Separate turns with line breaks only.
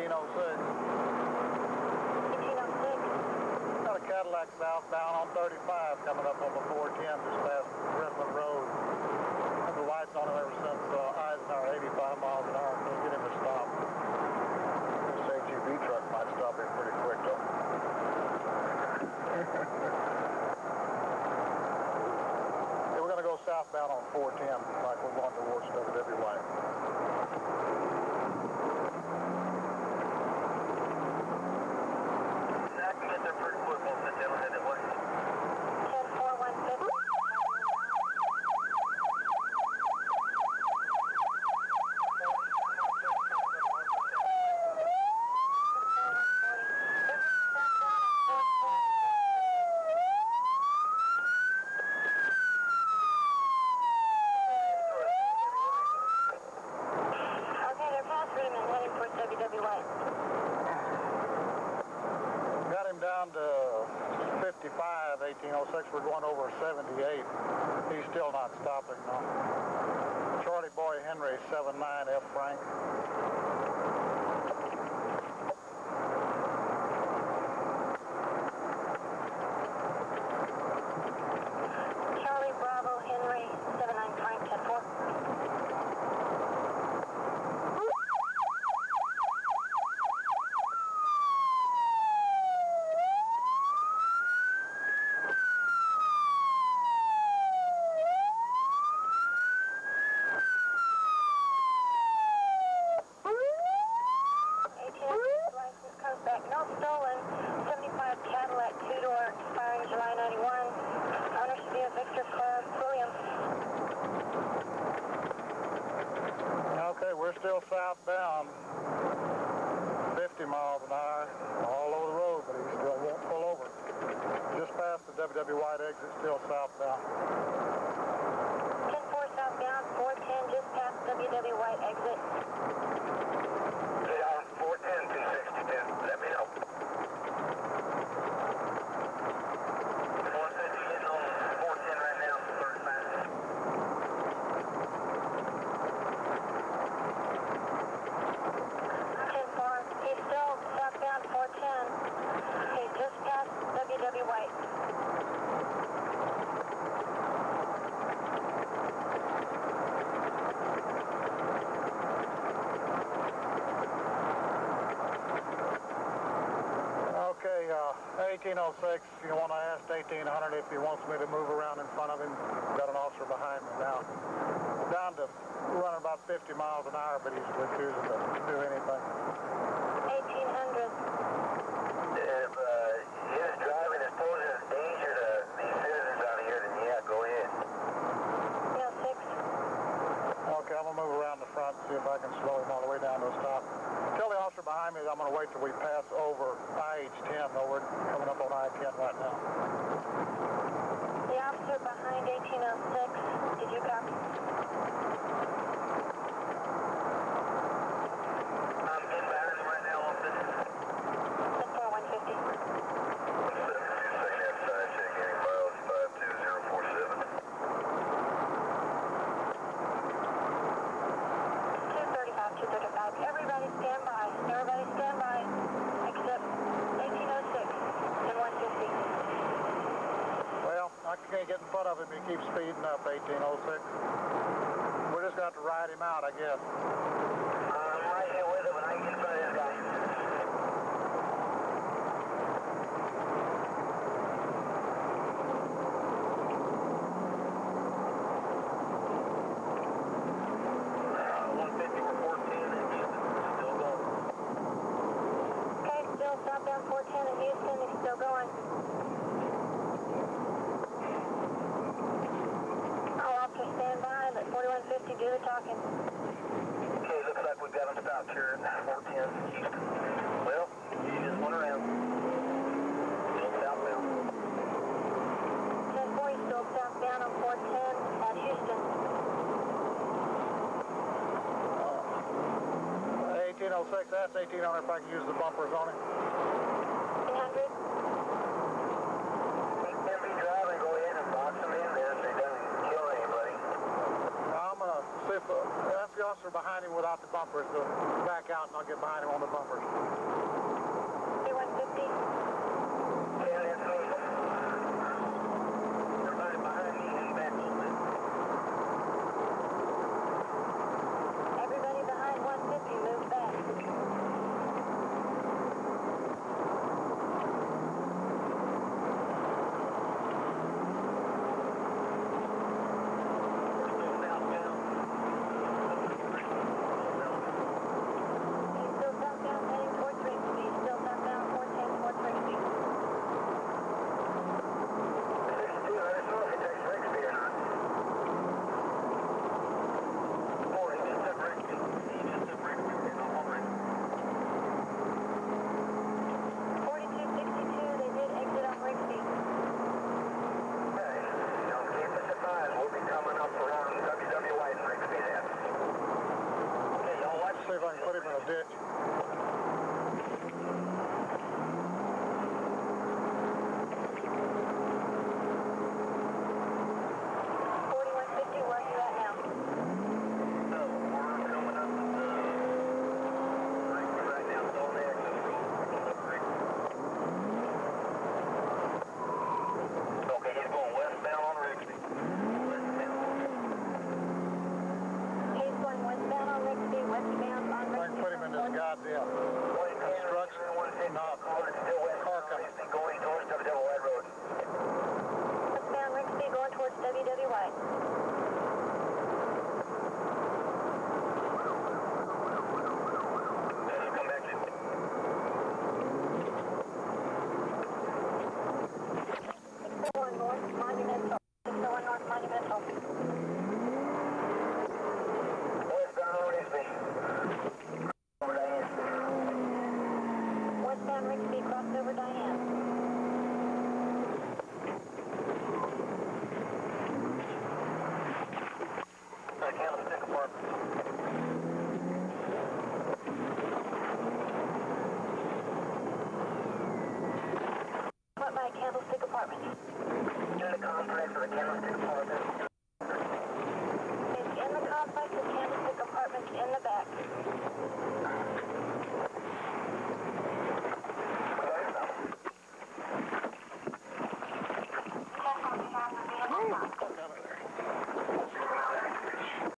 Got a Cadillac southbound on 35 coming up on the 410 just past Redmond Road. Had the lights on him ever since Eisenhower, 85 miles an hour. Can't get him to stop. This AGV truck might stop him pretty quick though. Yeah, we're going to go southbound on 410 like we're going towards WWY.
I can get there pretty quick once the tail headed way.
10-4-150. Okay, they're past Freeman, heading towards WWY.
Got him down to 55, 1806. We're going over 78. He's still not stopping, though. Charlie Boy Henry, 79 F. Frank.
Charlie Bravo Henry, 79 Frank, 10-4. License comes back, no stolen. 75 Cadillac, two-door, expiring July 91. Owner should be a Victor Clark Williams.
Okay, we're still southbound. 50 miles an hour all over the road, but he still won't pull over. Just past the WW White exit, still southbound.
10-4 southbound, 410 just past WW White exit.
Yeah, 410, 262. Let me know. 150 getting on 410 right now,
10-4, he's still southbound 410. He's just past WW White.
Okay, 1806, you want to ask 1800 if he wants me to move around in front of him. Got an officer behind me now. Down to running about 50 miles an hour, but he's refusing to do anything.
1800.
If his driving is posing a danger to these citizens out here, then yeah, go ahead.
Yeah, 6.
Okay, I'm going to move around the front and see if I can slow him all the way down to a stop. Tell the officer behind me that I'm going to wait till we pass over IH-10, though we're coming up on I-10 right now.
The officer behind 1806, did you copy?
I'm inbound right now on this.
10-4-150.
72 side check, any miles 52047.
235. Everybody stand by. Everybody stand by. Except 1806 and 150.
Well, I can't get in front of him. He keeps speeding up, 1806. We're just going to have to ride him out, I guess.
I'm right here with him, and I can get in front of this guy.
Southbound 410 in Houston, he's still going. All officers stand by, let 4150 do the talking.
Okay, looks like we've got him stopped here at 410 Houston. Well, he just went around. Still southbound.
10-4, he's still southbound on 410 at Houston.
1806, that's 1800 if I can use the bumpers on him.
1800.
He can be driving, go ahead and box him in there so he doesn't kill anybody.
I'm going to see if, ask the officer behind him without the bumpers to back out, and I'll get behind him on the bumpers.
150.
Yeah, that's me. They're running behind me and back a little bit.
Everybody behind 150, move back. Still southbound, heading towards Rigsby. Still southbound, 410 towards Rigsby.
62, let us know if it takes Rigsby or not. Oh, he just took Rigsby. We're not on Rigsby.
4262, they did exit on Rigsby.
Okay, now keep us advised. We'll be coming up around WW White and Rigsby then. Okay, y'all watch.
See if I can put him in a ditch.